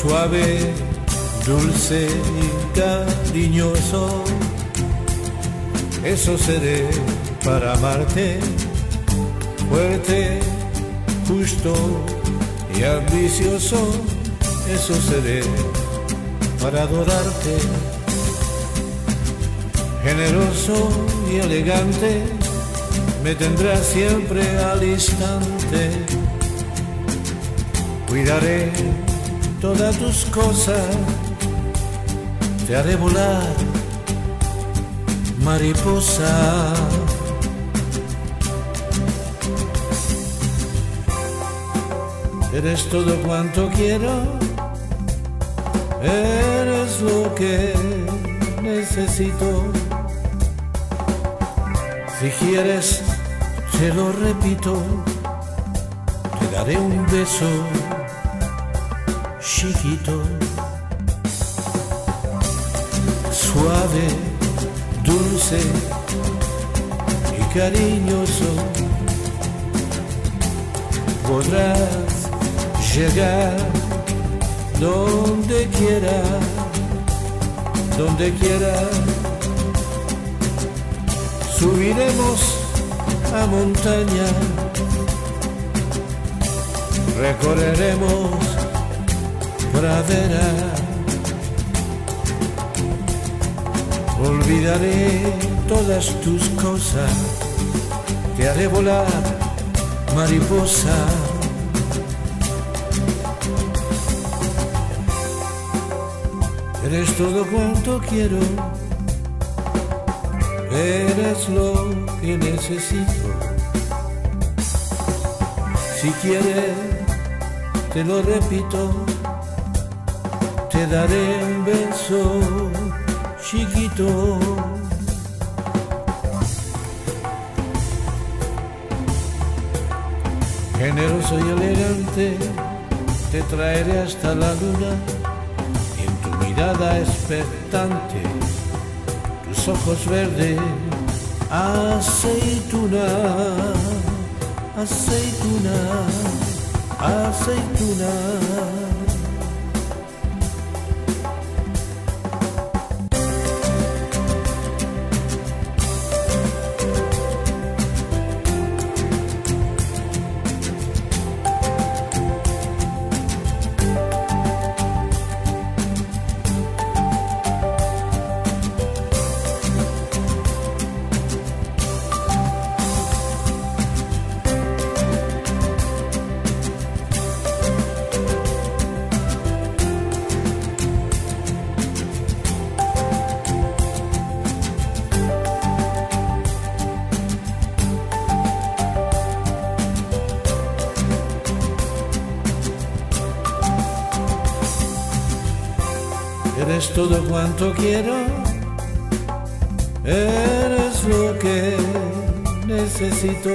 suave, dulce y cariñoso. Eso seré para amarte, fuerte, justo y ambicioso. Eso seré para adorarte, generoso y elegante. Me tendrás siempre al instante. Cuidaré todas tus cosas, te haré volar, mariposa. Eres todo cuanto quiero, eres lo que necesito. Si quieres, te lo repito, te daré un beso chiquito, suave, dulce y cariñoso. Podrás llegar donde quiera, donde quiera. Subiremos a montaña, recorreremos pradera. Olvidaré todas tus cosas, te haré volar, mariposa. Eres todo cuanto quiero, eres lo que necesito. Si quieres, te lo repito, te daré un beso chiquito. Generoso y elegante, te traeré hasta la luna. Mirada expectante, tus ojos verdes, aceituna, aceituna, aceituna. Eres todo cuanto quiero, eres lo que necesito.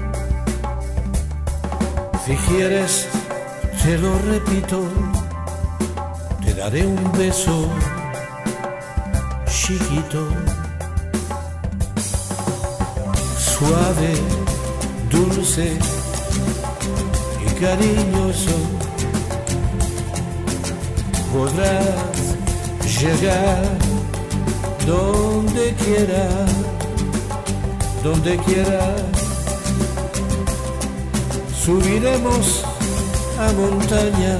Si quieres, te lo repito, te daré un beso chiquito, suave, dulce y cariñoso. Podrás llegar donde quiera, donde quiera. Subiremos a montaña,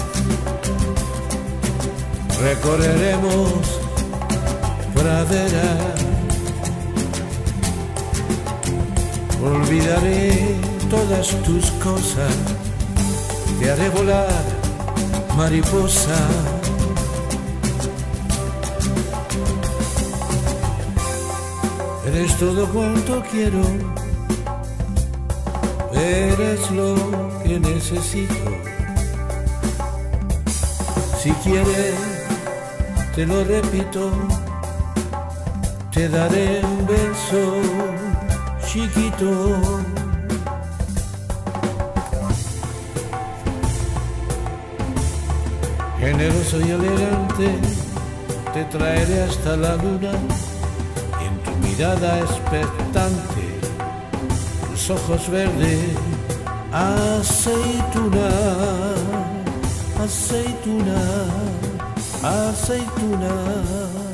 recorreremos pradera. Olvidaré todas tus cosas, te haré volar, mariposa. Eres todo cuanto quiero, eres lo que necesito. Si quieres, te lo repito, te daré un beso chiquito. Generoso y elegante, te traeré hasta la luna. Mirada expectante, tus ojos verdes, aceituna, aceituna, aceituna.